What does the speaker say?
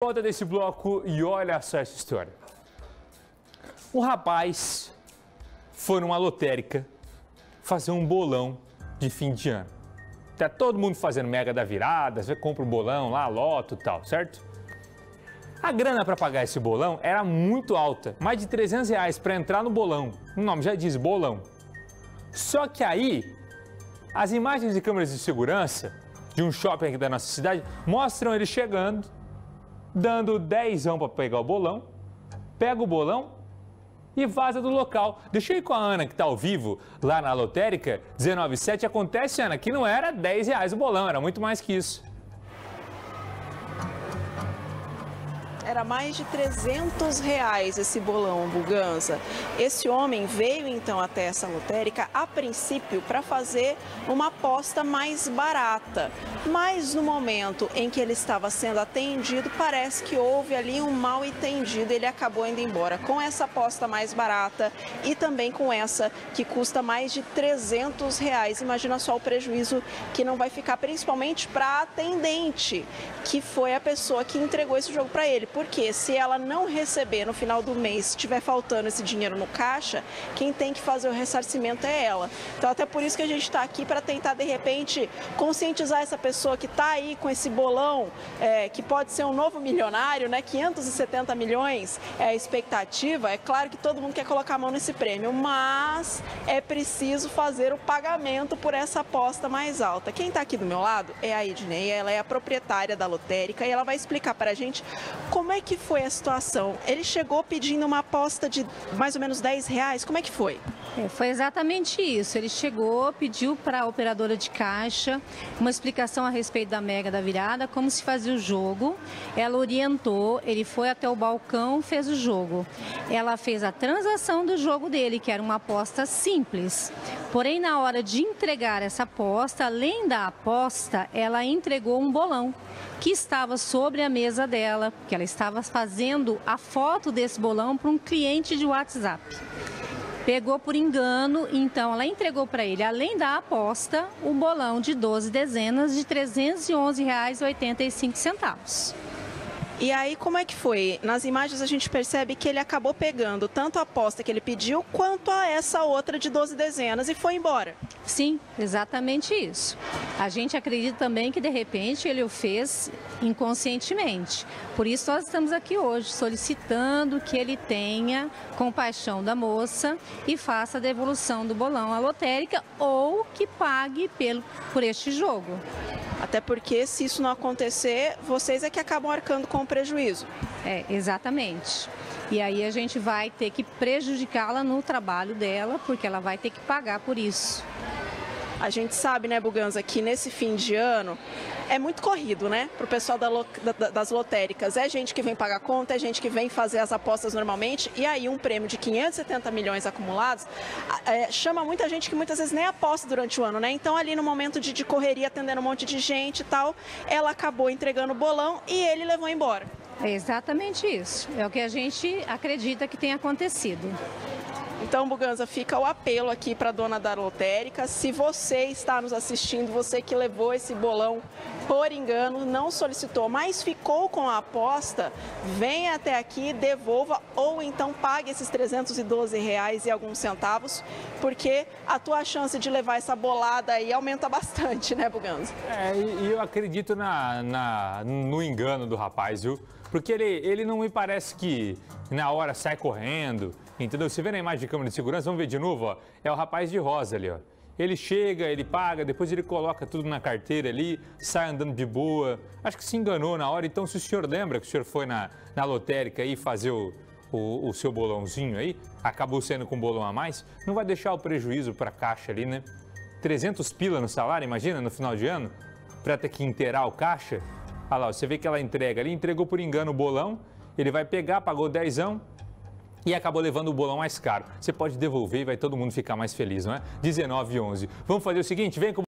volta desse bloco e olha só essa história. Um rapaz foi numa lotérica fazer um bolão de fim de ano. Tá todo mundo fazendo mega da virada, você compra um bolão lá, loto e tal, certo? A grana para pagar esse bolão era muito alta, mais de R$300 para entrar no bolão. O nome já diz bolão. Só que aí, as imagens de câmeras de segurança de um shopping aqui da nossa cidade mostram ele chegando, dando dezão para pegar o bolão, pega o bolão e vaza do local. Deixa eu ir com a Ana, que está ao vivo lá na lotérica 197. Acontece, Ana, que não era R$10 o bolão, era muito mais que isso. Era mais de R$300 esse bolão, Buganza. Esse homem veio então até essa lotérica, a princípio, para fazer uma aposta mais barata. Mas no momento em que ele estava sendo atendido, parece que houve ali um mal entendido. Ele acabou indo embora com essa aposta mais barata e também com essa que custa mais de R$300. Imagina só o prejuízo que não vai ficar, principalmente para a atendente, que foi a pessoa que entregou esse jogo para ele. Porque se ela não receber no final do mês, se estiver faltando esse dinheiro no caixa, quem tem que fazer o ressarcimento é ela. Então, até por isso que a gente está aqui, para tentar, de repente, conscientizar essa pessoa que está aí com esse bolão, que pode ser um novo milionário, né? 570 milhões é a expectativa. É claro que todo mundo quer colocar a mão nesse prêmio, mas é preciso fazer o pagamento por essa aposta mais alta. Quem está aqui do meu lado é a Ednei, ela é a proprietária da lotérica e ela vai explicar para a gente como é que foi a situação. Ele chegou pedindo uma aposta de mais ou menos R$10, como é que foi? Foi exatamente isso, ele chegou, pediu para a operadora de caixa uma explicação a respeito da mega da virada, como se fazia o jogo, ela orientou, ele foi até o balcão, fez o jogo. Ela fez a transação do jogo dele, que era uma aposta simples, porém na hora de entregar essa aposta, além da aposta, ela entregou um bolão que estava sobre a mesa dela, que ela estava fazendo a foto desse bolão para um cliente de WhatsApp. Pegou por engano, então ela entregou para ele, além da aposta, o bolão de 12 dezenas de R$311,85. E aí, como é que foi? Nas imagens a gente percebe que ele acabou pegando tanto a aposta que ele pediu, quanto a essa outra de 12 dezenas e foi embora. Sim, exatamente isso. A gente acredita também que, de repente, ele o fez inconscientemente. Por isso, nós estamos aqui hoje, solicitando que ele tenha compaixão da moça e faça a devolução do bolão à lotérica ou que pague por este jogo. Até porque, se isso não acontecer, vocês é que acabam arcando com o prejuízo. Exatamente. E aí a gente vai ter que prejudicá-la no trabalho dela, porque ela vai ter que pagar por isso. A gente sabe, né, Buganza, que nesse fim de ano é muito corrido, né, para o pessoal das lotéricas. É gente que vem pagar conta, é gente que vem fazer as apostas normalmente, e aí um prêmio de 570 milhões acumulados chama muita gente que muitas vezes nem aposta durante o ano, né? Então ali no momento de correria, atendendo um monte de gente e tal, ela acabou entregando o bolão e ele levou embora. É exatamente isso. É o que a gente acredita que tem acontecido. Então, Buganza, fica o apelo aqui para a dona da lotérica. Se você está nos assistindo, você que levou esse bolão por engano, não solicitou, mas ficou com a aposta, venha até aqui, devolva ou então pague esses R$312 e alguns centavos, porque a tua chance de levar essa bolada aí aumenta bastante, né, Buganza? E eu acredito no engano do rapaz, viu? Porque ele não me parece que na hora sai correndo, entendeu? Você vê na imagem de câmera de segurança, vamos ver de novo, ó, é o rapaz de rosa ali, ó. Ele chega, ele paga, depois ele coloca tudo na carteira ali, sai andando de boa. Acho que se enganou na hora, então se o senhor lembra que o senhor foi na lotérica aí fazer o seu bolãozinho aí, acabou sendo com um bolão a mais, não vai deixar o prejuízo para a caixa ali, né? 300 pila no salário, imagina, no final de ano, para ter que inteirar o caixa. Olha lá, você vê que ela entrega ali, entregou por engano o bolão, ele vai pegar, pagou dezão e acabou levando o bolão mais caro. Você pode devolver e vai todo mundo ficar mais feliz, não é? 19,11. Vamos fazer o seguinte, vem com